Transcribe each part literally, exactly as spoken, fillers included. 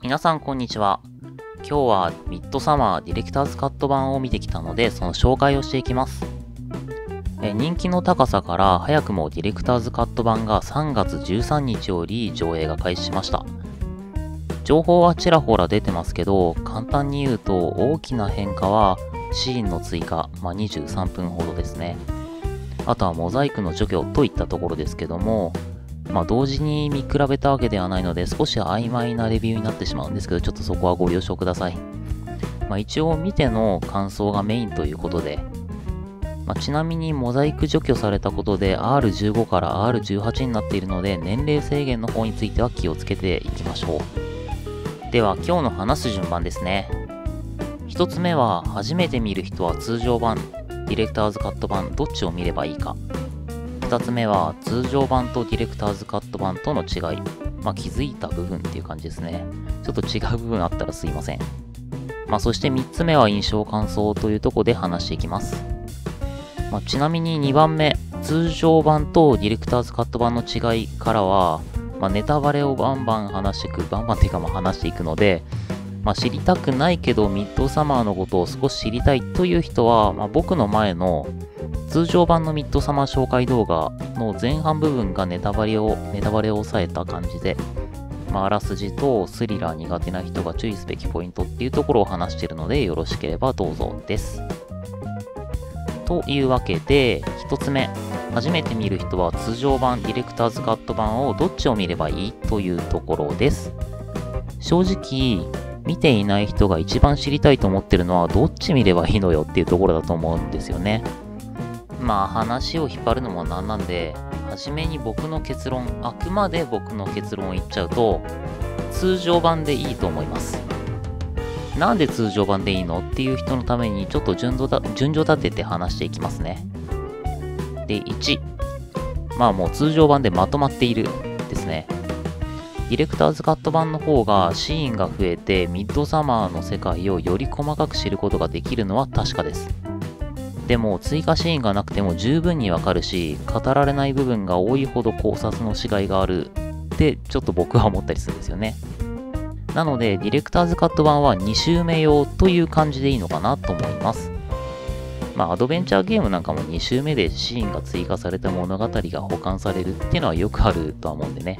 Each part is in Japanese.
皆さんこんにちは。今日はミッドサマーディレクターズカット版を見てきたので、その紹介をしていきます。え人気の高さから早くもディレクターズカット版がさんがつじゅうさんにちより上映が開始しました。情報はちらほら出てますけど、簡単に言うと大きな変化はシーンの追加、まあ、にじゅうさんぷんほどですね。あとはモザイクの除去といったところですけども、まあ同時に見比べたわけではないので少し曖昧なレビューになってしまうんですけど、ちょっとそこはご了承ください。まあ一応見ての感想がメインということで、まあ、ちなみにモザイク除去されたことで アールじゅうご から アールじゅうはち になっているので、年齢制限の方については気をつけていきましょう。では今日の話す順番ですね。一つ目は初めて見る人は通常版、ディレクターズカット版どっちを見ればいいか。二つ目は通常版とディレクターズカット版との違い。まあ気づいた部分っていう感じですね。ちょっと違う部分あったらすいません。まあそして三つ目は印象感想というところで話していきます。まあ、ちなみににばんめ、通常版とディレクターズカット版の違いからは、まあ、ネタバレをバンバン話していく、バンバンっていうかまあ話していくので、まあ、知りたくないけどミッドサマーのことを少し知りたいという人は、まあ、僕の前の通常版のミッドサマー紹介動画の前半部分がネタバレを、ネタバレを抑えた感じで、まあ、あらすじとスリラー苦手な人が注意すべきポイントっていうところを話しているので、よろしければどうぞです。というわけで、一つ目、初めて見る人は通常版、ディレクターズカット版をどっちを見ればいいというところです。正直、見ていない人が一番知りたいと思ってるのはどっち見ればいいのよっていうところだと思うんですよね。まあ話を引っ張るのもなんなんで、初めに僕の結論、あくまで僕の結論を言っちゃうと、通常版でいいと思います。なんで通常版でいいのっていう人のためにちょっと順序だ順序立てて話していきますね。で、いち、まあもう通常版でまとまっているですね。ディレクターズカット版の方がシーンが増えてミッドサマーの世界をより細かく知ることができるのは確かです。でも追加シーンがなくても十分にわかるし、語られない部分が多いほど考察のしがいがあるってちょっと僕は思ったりするんですよね。なので、ディレクターズカット版はに周目用という感じでいいのかなと思います。まあ、アドベンチャーゲームなんかもに周目でシーンが追加された物語が保管されるっていうのはよくあるとは思うんでね。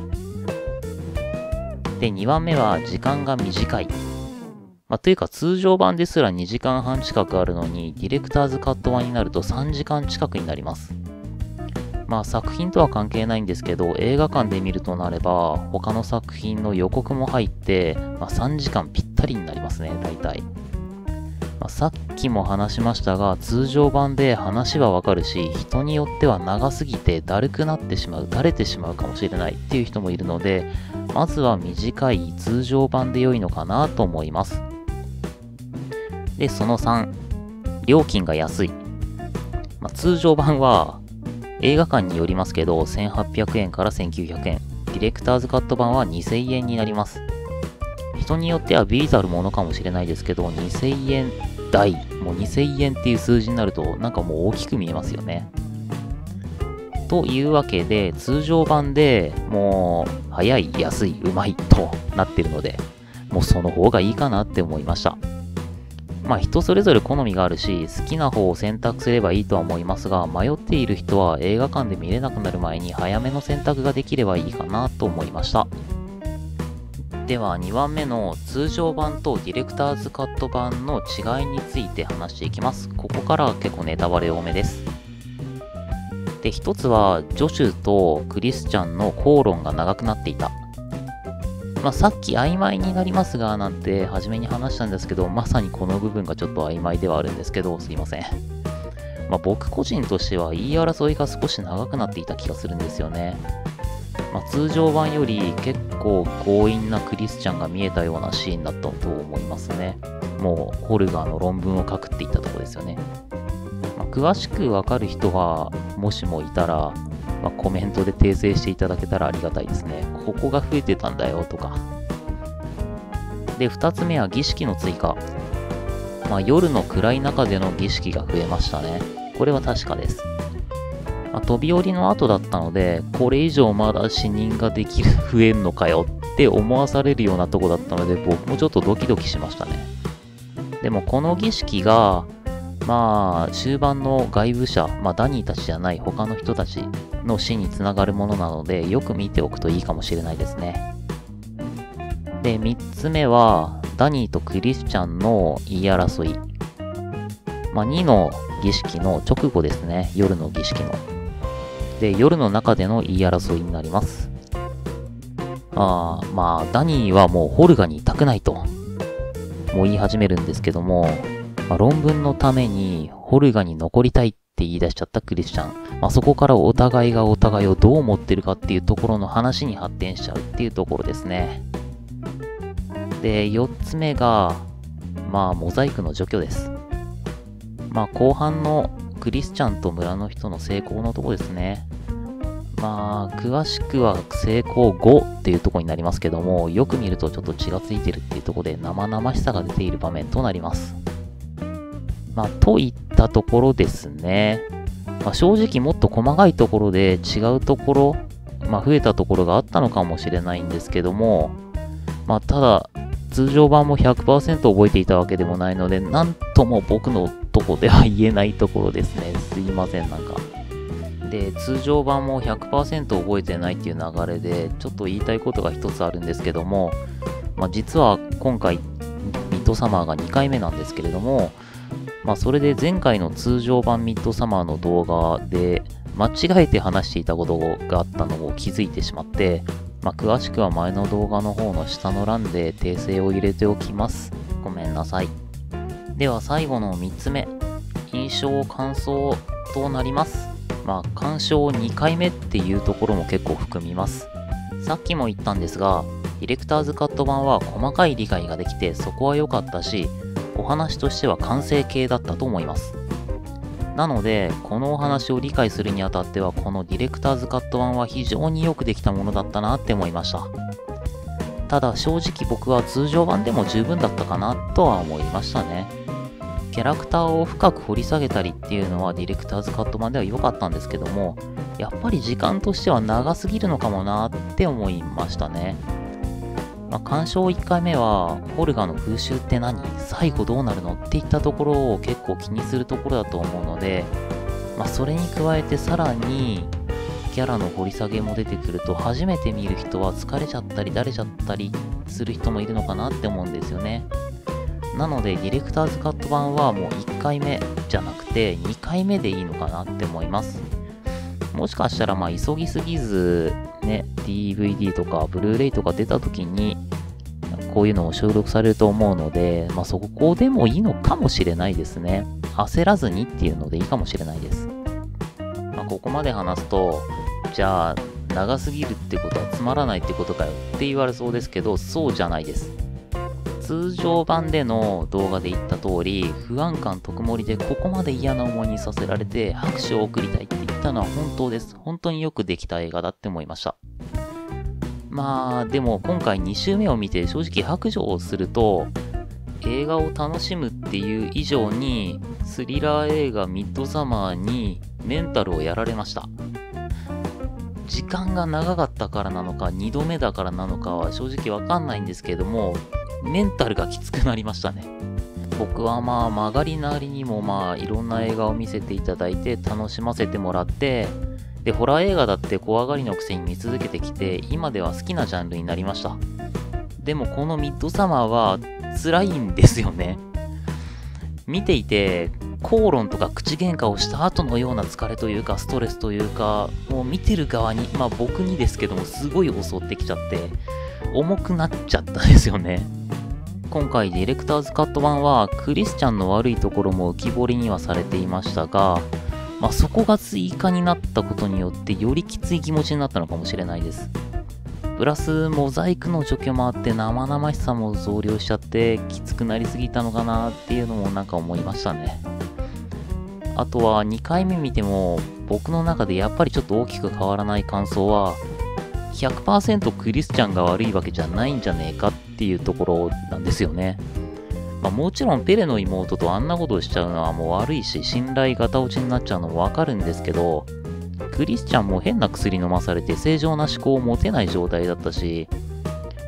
で、にばんめは時間が短い。まあ、というか通常版ですらにじかんはん近くあるのに、ディレクターズカット版になるとさんじかん近くになります。まあ作品とは関係ないんですけど、映画館で見るとなれば他の作品の予告も入って、まあ、さんじかんぴったりになりますね、大体。まあ、さっきも話しましたが、通常版で話はわかるし、人によっては長すぎてだるくなってしまう、だれてしまうかもしれないっていう人もいるので、まずは短い通常版で良いのかなと思います。で、そのさん、料金が安い。まあ、通常版は映画館によりますけど、せんはっぴゃくえんからせんきゅうひゃくえん。ディレクターズカット版はにせんえんになります。人によっては微々たるものかもしれないですけど、にせんえん台、もうにせんえんっていう数字になると、なんかもう大きく見えますよね。というわけで、通常版でもう、早い、安い、うまいとなってるので、もうその方がいいかなって思いました。まあ人それぞれ好みがあるし、好きな方を選択すればいいとは思いますが、迷っている人は映画館で見れなくなる前に早めの選択ができればいいかなと思いました。ではにばんめの通常版とディレクターズカット版の違いについて話していきます。ここからは結構ネタバレ多めです。で、一つはジョシュとクリスチャンの口論が長くなっていた。まあ、さっき曖昧になりますがなんて初めに話したんですけど、まさにこの部分がちょっと曖昧ではあるんですけど、すいません。まあ、僕個人としては言い争いが少し長くなっていた気がするんですよね。まあ、通常版より結構強引なクリスチャンが見えたようなシーンだったと思いますね。もうホルガーの論文を書くっていったところですよね。まあ、詳しくわかる人はもしもいたら、まあ、コメントで訂正していただけたらありがたいですね。ここが増えてたんだよとか。で、二つ目は儀式の追加。まあ、夜の暗い中での儀式が増えましたね。これは確かです。まあ、飛び降りの後だったので、これ以上まだ死人ができる、増えんのかよって思わされるようなとこだったので、僕もちょっとドキドキしましたね。でもこの儀式が、まあ、終盤の外部者、まあ、ダニーたちじゃない他の人たちの死につながるものなので、よく見ておくといいかもしれないですね。で、みっつめは、ダニーとクリスチャンの言い争い。まあ、にの儀式の直後ですね。夜の儀式の。で、夜の中での言い争いになります。あーまあ、ダニーはもうホルガにいたくないと、もう言い始めるんですけども、まあ、論文のためにホルガに残りたいって言い出しちゃったクリスチャン。まあ、そこからお互いがお互いをどう思ってるかっていうところの話に発展しちゃうっていうところですね。で、よっつめが、まあ、モザイクの除去です。まあ、後半のクリスチャンと村の人の成功のとこですね。まあ、詳しくは成功後っていうところになりますけども、よく見るとちょっと血がついてるっていうところで生々しさが出ている場面となります。まあ、といったところですね。まあ、正直もっと細かいところで違うところ、まあ、増えたところがあったのかもしれないんですけども、まあ、ただ、通常版も ひゃくパーセント 覚えていたわけでもないので、なんとも僕のとこでは言えないところですね。すいません、なんか。で、通常版も ひゃくパーセント 覚えてないっていう流れで、ちょっと言いたいことが一つあるんですけども、まあ、実は今回、ミッドサマーがにかいめなんですけれども、まあ、それで前回の通常版ミッドサマーの動画で間違えて話していたことがあったのを気づいてしまって、まあ、詳しくは前の動画の方の下の欄で訂正を入れておきます。ごめんなさい。では最後のみっつめ、印象感想となります。まあ、鑑賞にかいめっていうところも結構含みます。さっきも言ったんですが、ディレクターズカット版は細かい理解ができてそこは良かったし、お話としては完成形だったと思います。なので、このお話を理解するにあたっては、このディレクターズカット版は非常によくできたものだったなって思いました。ただ正直僕は通常版でも十分だったかなとは思いましたね。キャラクターを深く掘り下げたりっていうのはディレクターズカット版では良かったんですけども、やっぱり時間としては長すぎるのかもなって思いましたね。まあ、鑑賞いっかいめは、ホルガの風習って何？最後どうなるの？っていったところを結構気にするところだと思うので、まあ、それに加えてさらに、キャラの掘り下げも出てくると、初めて見る人は疲れちゃったり、だれちゃったりする人もいるのかなって思うんですよね。なので、ディレクターズカット版はもういっかいめじゃなくて、にかいめでいいのかなって思います。もしかしたら、まあ、急ぎすぎず、ね、ディーブイディー とか、ブルーレイとか出た時に、こういうのも収録されると思うので、まあ、そこでもいいのかもしれないですね。焦らずにっていうのでいいかもしれないです。まあ、ここまで話すと、じゃあ、長すぎるってことはつまらないってことかよって言われそうですけど、そうじゃないです。通常版での動画で言った通り、不安感特盛りでここまで嫌な思いにさせられて拍手を送りたいって言ったのは本当です。本当によくできた映画だって思いました。まあ、でも今回に週目を見て正直白状をすると、映画を楽しむっていう以上に、スリラー映画ミッドサマーにメンタルをやられました。時間が長かったからなのか、にどめだからなのかは正直わかんないんですけども、メンタルがきつくなりましたね。僕はまあ曲がりなりにもまあいろんな映画を見せていただいて楽しませてもらって、でホラー映画だって怖がりのくせに見続けてきて、今では好きなジャンルになりました。でもこのミッドサマーは辛いんですよね。見ていて口論とか口喧嘩をした後のような疲れというかストレスというか、もう見てる側に、まあ僕にですけどもすごい襲ってきちゃって重くなっちゃったんですよね。今回ディレクターズカット版はクリスチャンの悪いところも浮き彫りにはされていましたが、まあ、そこが追加になったことによってよりきつい気持ちになったのかもしれないです。プラスモザイクの除去もあって生々しさも増量しちゃってきつくなりすぎたのかなっていうのもなんか思いましたね。あとはにかいめ見ても僕の中でやっぱりちょっと大きく変わらない感想は、ひゃくパーセント クリスチャンが悪いわけじゃないんじゃねえかっていうところなんですよね。まあ、もちろんペレの妹とあんなことをしちゃうのはもう悪いし、信頼ガタ落ちになっちゃうのもわかるんですけど、クリスチャンも変な薬飲まされて正常な思考を持てない状態だったし、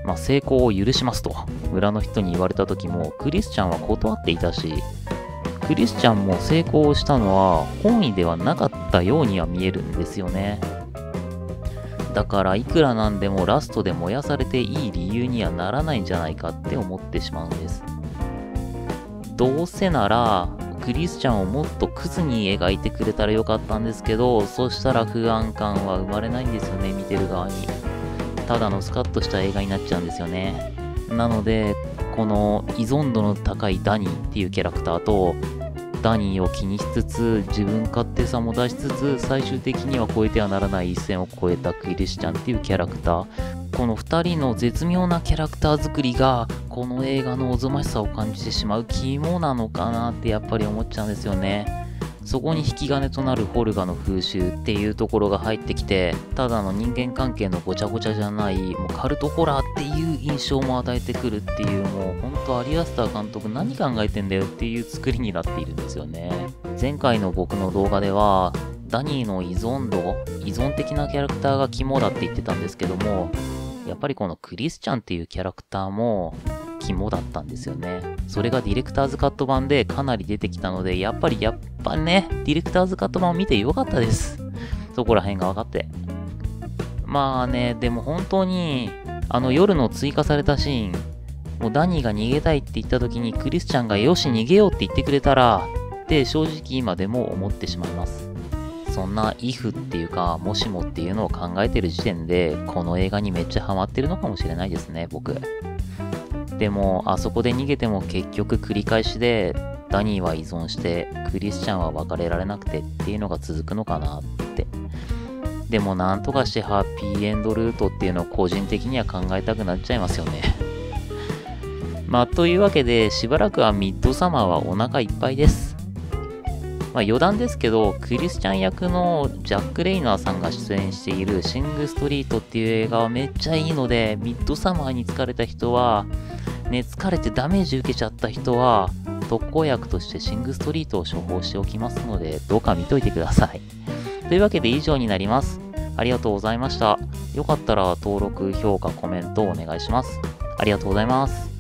まあ、成功を許しますと村の人に言われた時もクリスチャンは断っていたし、クリスチャンも成功したのは本意ではなかったようには見えるんですよね。だからいくらなんでもラストで燃やされていい理由にはならないんじゃないかって思ってしまうんです。どうせならクリスチャンをもっとクズに描いてくれたらよかったんですけど、そしたら不安感は生まれないんですよね、見てる側に。ただのスカッとした映画になっちゃうんですよね。なのでこの依存度の高いダニーっていうキャラクターと、ダニーを気にしつつ自分勝手さも出しつつ最終的には越えてはならない一線を越えたクリスチャンっていうキャラクター、このふたりの絶妙なキャラクター作りがこの映画のおぞましさを感じてしまう肝なのかなってやっぱり思っちゃうんですよね。そこに引き金となるホルガの風習っていうところが入ってきて、ただの人間関係のごちゃごちゃじゃない、もうカルトホラーっていう印象も与えてくるっていう、もうほんとアリアスター監督何考えてんだよっていう作りになっているんですよね。前回の僕の動画ではダニーの依存度、依存的なキャラクターが肝だって言ってたんですけども、やっぱりこのクリスチャンっていうキャラクターも肝だったんですよね。それがディレクターズカット版でかなり出てきたので、やっぱりやっぱね、ディレクターズカット版を見てよかったです。そこら辺が分かって。まあね、でも本当に、あの夜の追加されたシーン、もうダニーが逃げたいって言った時にクリスチャンがよし逃げようって言ってくれたら、って正直今でも思ってしまいます。そんな if っていうか、もしもっていうのを考えてる時点で、この映画にめっちゃハマってるのかもしれないですね、僕。でも、あそこで逃げても結局繰り返しで、ダニーは依存して、クリスチャンは別れられなくてっていうのが続くのかなって。でも、なんとかしてハッピーエンドルートっていうのを個人的には考えたくなっちゃいますよね。まあ、というわけで、しばらくはミッドサマーはお腹いっぱいです。まあ、余談ですけど、クリスチャン役のジャック・レイナーさんが出演しているシング・ストリートっていう映画はめっちゃいいので、ミッドサマーに疲れた人は、ね、疲れてダメージ受けちゃった人は、特効薬としてシング・ストリートを処方しておきますので、どうか見といてください。というわけで以上になります。ありがとうございました。よかったら登録、評価、コメントをお願いします。ありがとうございます。